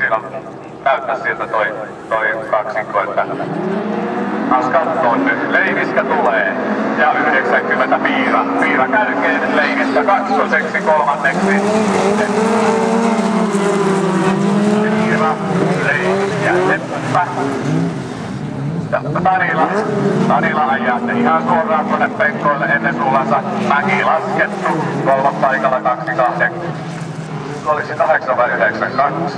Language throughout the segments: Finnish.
siinä on näyttää siltä toi kaksikko, että askaltoon nyt. Leiviskä tulee ja 90 Piira. Piira kärkeen, Leiviskä kaksoseksi, kolmanneksi. Piira, Leiviskä, Seppä. Tanila ajaa ihan suoraan tuonne penkkoille ennen tullansa. Mäki laskettu, kolmas paikalla 28. Olisi 8 vai 92.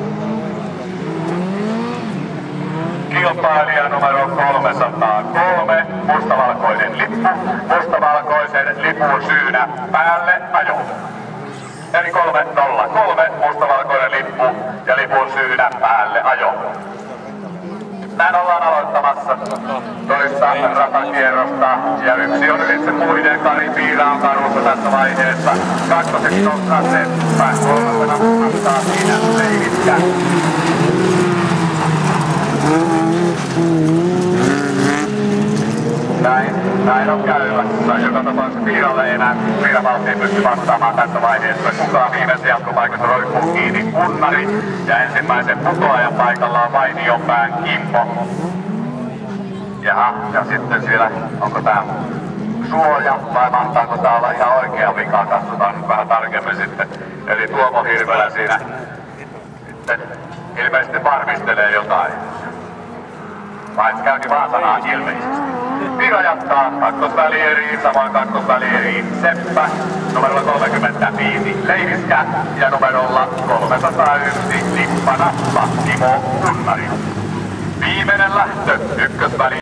Kilpailija numero 303, mustavalkoinen lippu, mustavalkoisen lipun syynä päälle ajo. Eli 303, mustavalkoinen lippu ja lipun syynä päälle ajo. Näin ollaan aloittamassa toista ratakierrosta ja yksi on ylitse muiden. Kari Piira on karussa tässä vaiheessa. Kakkoseksi nostaa Seppä, kolmasena nostaa siinä Leiviskä. Näin on käymässä. Joka tapauksessa Piiralle ei enää Piiravalti ei pysty vastaamaan tässä vaiheessa. Kukaan viimeisen jatkopaikassa roikkuu kiinni Kunnari. Ja ensimmäisen putoajan paikalla on Vainionpään Kimmo. Jaha, ja sitten siellä, onko tää suoja vai mahtaako tää olla ihan oikea vika? Katsotaan nyt vähän tarkemmin sitten. Eli Tuomo Hirvelä siinä sitten ilmeisesti varmistelee jotain. Vai käykin vaan sanaa ilmeisesti. Piira jatkaa kakkosvälieriin, samoin kakkosvälieriin Seppä, numerolla 35 Leiviskä ja numerolla 301 Lippanappa Timo Kunnari. Viimeinen lähtö ykkösväliin.